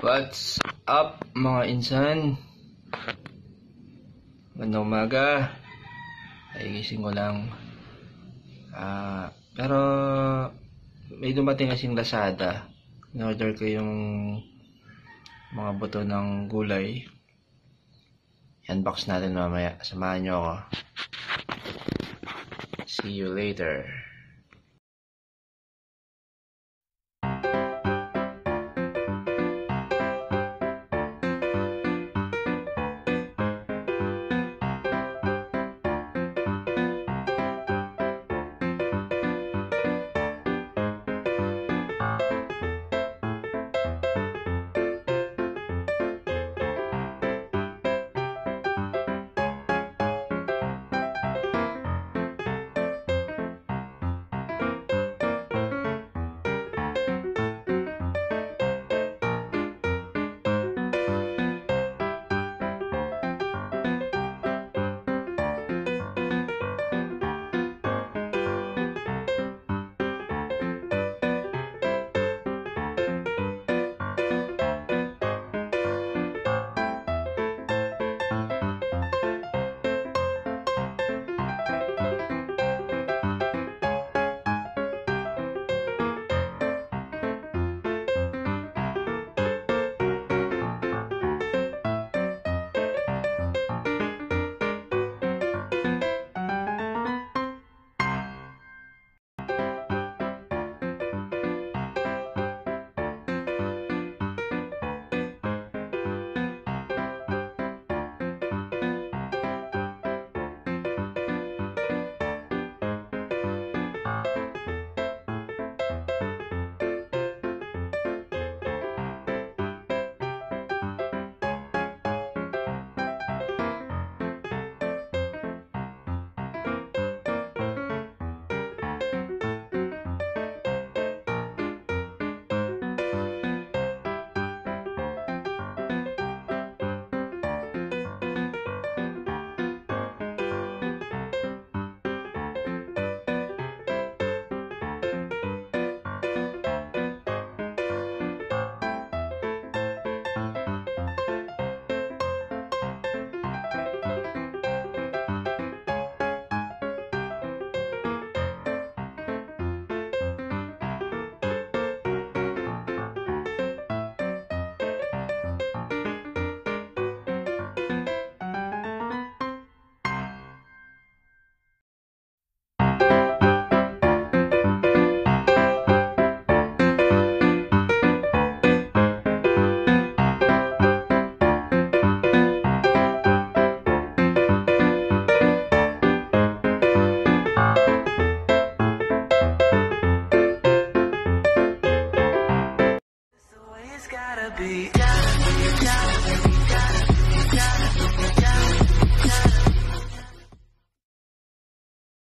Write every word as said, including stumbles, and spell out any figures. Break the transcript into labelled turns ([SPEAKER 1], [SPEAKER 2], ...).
[SPEAKER 1] What's up mga insan? Magandang umaga. Ay gising ko lang. uh, Pero may dumating kasing LAZADA. In-order ko yung mga buto ng gulay. Unbox natin mamaya. Samahan nyo ako. See you later.
[SPEAKER 2] Gotta be, gotta be, gotta be.